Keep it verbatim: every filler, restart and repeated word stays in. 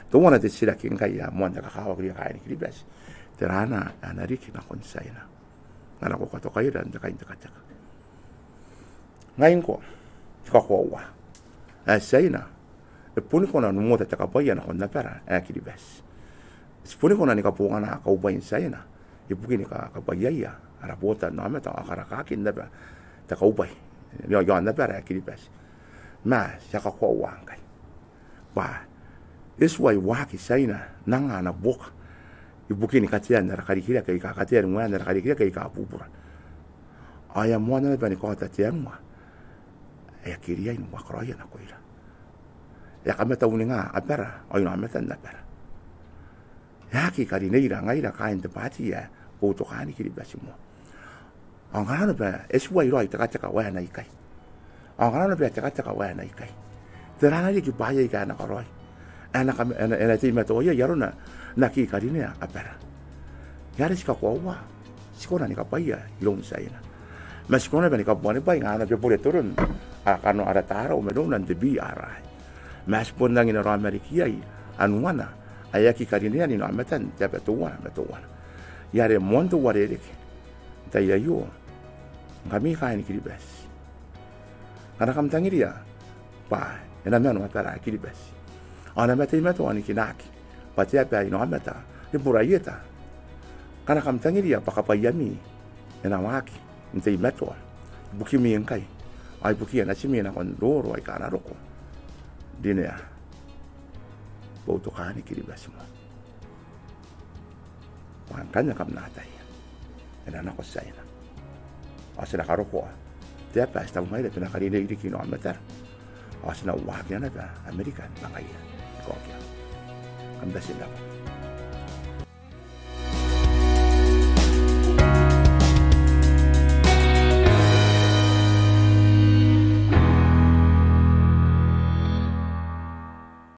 Tuwana te sila king kaya mo anda kakawa kaya kaya ni kilibes. Terana anariki na konsaina. Ngana ko kato kayo dan kain takataka. Ngayon ko, kakawa. Eh sayna. E puni ko na numo te takapaya na kon na pera eh kilibes. Puni ko na ni kapunga na kaubayin sayna. Ipuki ni ka kapayaya. Arabota na meta akarakakin na ba. Takaubay. Yo yo na pera eh kilibes. Ma siya kakawa kay. Ba. This way waki sayna nanga na boka. Ibuki ni katia na karikira kay ka katia mo na karikira kay ka pupura. Aya mo na ba ni ko tatia mo. Aya kiria ino wakroya na koira. Ya kameta uninga apera, o ino ameta na pera. Ya ki karineira ngaira kain te pati ya poto kani kiri basimo. Ang kana ba eswa iro ai taka taka wa na ikai. Ang kana ba taka taka wa na ikai. Terana ki baya ka na koroi. Ana kam ana ana ti meto ya yarona na ki karine apera. Yare sika kwa wa. Sikona ni kapaya ilong saina. Mas sikona ba ni kapone ba ngana pe pore turun. Akano ada tara o medong nan tebi arai. Mas pon nang ina Amerika ai anuana ayaki karine ni no ametan tepe tuwa metuwa. Yare monto warere ke. Taya yo. Kami kain kilibes. Kana kam tangiria. Pa, ena meno matara kilibes. Ana meta imeto ani kinaki. Patia pa ino ameta. Impurayeta. Kana kam tangiria pakapayami. Ena waki. Nte imeto. Buki mi enkai. Ai buki na chimi na kon loro ai kana roko. Dinea. Boto kani kilibes mo. Wan kanya kam natai. Ena na ko saina. Asina karoko. Dia pa sta mai de na karine idi kino amatar. Asina waki na ba American bangaya. Ko kya. Ambassador.